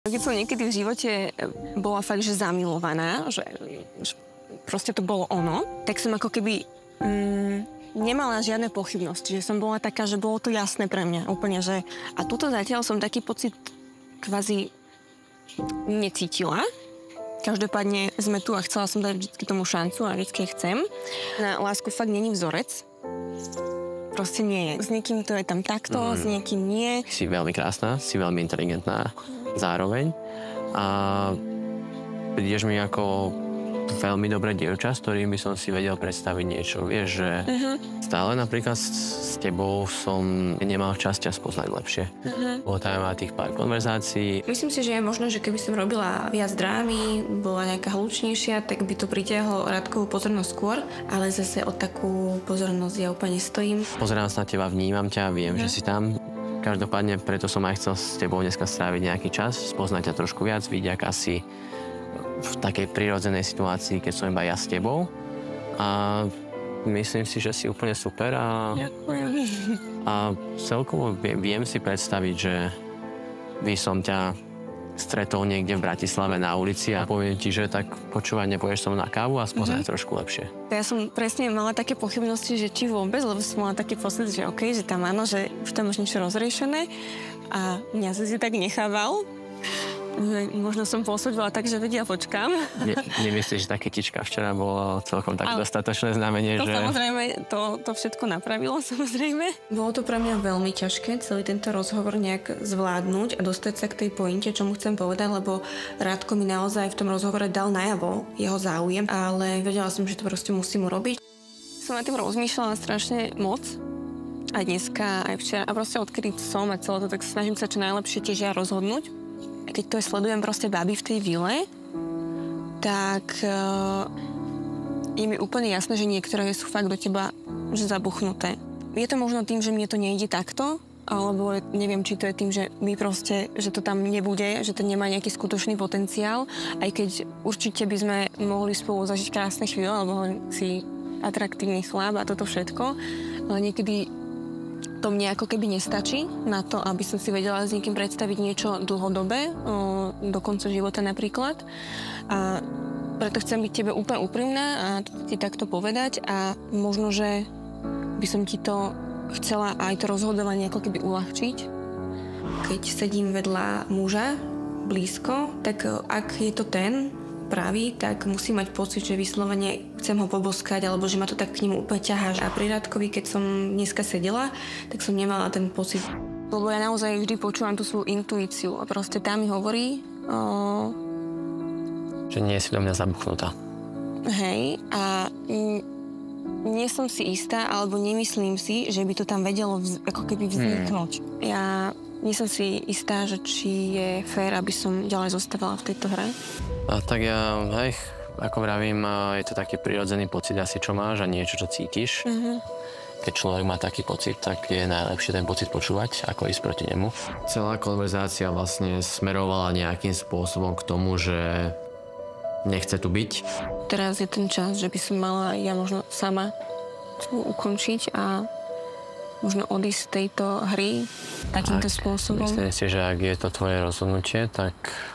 Keď som niekedy v živote bola fakt, že zamilovaná, že proste to bolo ono, tak som ako keby nemala žiadne pochybnosti, že som bola taká, že bolo to jasné pre mňa úplne, že a tuto zatiaľ som taký pocit kvázi necítila. Každopádne sme tu a chcela som dať vždy tomu šancu a vždy chcem. Na lásku fakt není vzorec. Proste nie je. S niekým to je tam takto, s niekým nie. Si veľmi krásna, si veľmi inteligentná zároveň a prídeš mi ako veľmi dobré dievča, s ktorým by som si vedel predstaviť niečo. Vieš, že stále napríklad s tebou som nemal čas ťa spoznať lepšie. Bolo tam aj tých pár konverzácií. Myslím si, že je možné, že keby som robila viac drámy, bola nejaká hlučnejšia, tak by to pritiahlo Radkovú pozornosť skôr, ale zase o takú pozornosť ja úplne stojím. Pozerám sa na teba, vnímam ťa, viem, že si tam. Každopádne preto som aj chcel s tebou dneska stráviť nejaký čas, spoznať ťa trošku viac, vidieť, aká si v takej prirodzenej situácii, keď som iba ja s tebou. A myslím si, že si úplne super a celkovo viem si predstaviť, že by som ťa stretol niekde v Bratislave na ulici a poviem ti, že tak počúvať, nepôjdeš som na kávu a spoznať trošku lepšie. Ja som presne mala také pochybnosti, že či vôbec, lebo som mala taký pocit, že okej, že tam áno, že už tam už niečo rozriešené a mňa si tak nechával. Možno som pôsobila tak, že vedia, počkám. Nemyslíš, že tá kytička včera bolo celkom tak dostatočné znamenie, to že... Samozrejme, to všetko napravilo, samozrejme. Bolo to pre mňa veľmi ťažké celý tento rozhovor nejak zvládnuť a dostať sa k tej pointe, čo mu chcem povedať, lebo Radko mi naozaj v tom rozhovore dal najavo jeho záujem, ale vedela som, že to proste musím urobiť. Som na tým rozmýšľala strašne moc. Aj dneska, aj včera. A proste odkedy som a celé to, tak snažím sa čo najlepšie tiež ja rozhodnúť. A keď to sledujem proste baby v tej vile, tak je mi úplne jasné, že niektoré sú fakt do teba že zabuchnuté. Je to možno tým, že mne to nejde takto, alebo neviem, či to je tým, že my proste, že to tam nebude, že to nemá nejaký skutočný potenciál, aj keď určite by sme mohli spolu zažiť krásne chvíle, alebo si atraktívny chlap a toto všetko, ale niekedy to mne ako keby nestačí na to, aby som si vedela s niekým predstaviť niečo dlhodobé, do konca života napríklad. A preto chcem byť tebe úplne úprimná a ti takto povedať a možno, že by som ti to chcela aj to rozhodovanie ako keby uľahčiť. Keď sedím vedľa muža blízko, tak ak je to ten pravý, tak musím mať pocit, že vyslovene chcem ho poboskať, alebo že ma to tak k nemu úplne ťahá. A pri Radkovi, keď som dneska sedela, tak som nemala ten pocit. Lebo ja naozaj vždy počúvam tú svoju intuíciu a proste tá mi hovorí... Že nie si do mňa zabuchnutá. Hej, a nie som si istá, alebo nemyslím si, že by to tam vedelo ako keby vzniknúť. Ja nie som si istá, že či je fér, aby som ďalej zostávala v tejto hre. Tak ja, hej, ako vravím, je to taký prirodzený pocit asi, čo máš a niečo, čo cítiš. Keď človek má taký pocit, tak je najlepšie ten pocit počúvať, ako ísť proti nemu. Celá konverzácia vlastne smerovala nejakým spôsobom k tomu, že nechce tu byť. Teraz je ten čas, že by som mala ja možno sama ukončiť a možno odísť z tejto hry takýmto spôsobom. Myslím si, že ak je to tvoje rozhodnutie, tak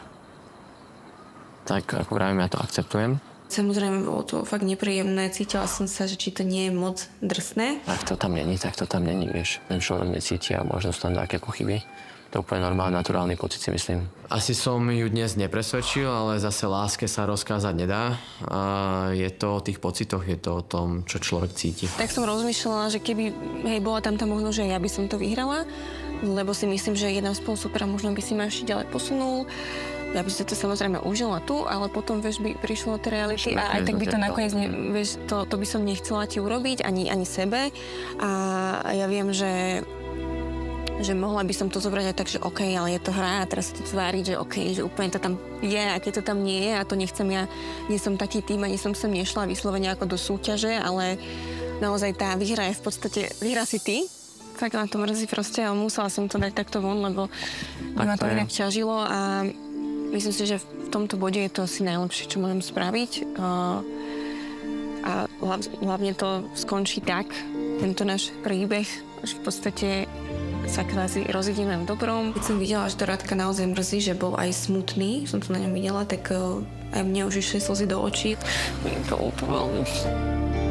ako vravím, ja to akceptujem. Samozrejme, bolo to fakt nepríjemné. Cítila som sa, že či to nie je moc drsné. Tak to tam není, vieš. Ten človek necíti a možno sú tam také pochyby. To je úplne normálny, naturálny pocit, si myslím. Asi som ju dnes nepresvedčil, ale zase láske sa rozkázať nedá. A je to o tých pocitoch, je to o tom, čo človek cíti. Tak som rozmýšľala, že keby bola tam tá možnosť, že ja by som to vyhrala, lebo si myslím, že jeden spolu super a možno by si ma ešte ďalej posunul. Ja by si to samozrejme užila tu, ale potom, vieš, by prišlo tie reality a aj tak by to nakoniec, vieš, to by som nechcela ti urobiť, ani sebe. A ja viem, že mohla by som to zobrať aj tak, že OK, ale je to hra a teraz sa to tváriť, že OK, že úplne to tam je a keď to tam nie je a to nechcem ja, nie som taký tým, ani som sem nešla vyslovene ako do súťaže, ale naozaj tá výhra je v podstate, výhra si ty. Tak na to mrzí proste, ale musela som to dať takto von, lebo ma to inak ťažilo a myslím si, že v tomto bode je to asi najlepšie, čo môžem spraviť. A hlavne to skončí tak, tento náš príbeh, že v podstate sa kvázi rozidíme v dobrom. Keď som videla, že to Radka naozaj mrzí, že bol aj smutný, som to na ňom videla, tak aj mne už išli slzy do očí. Je to úplne.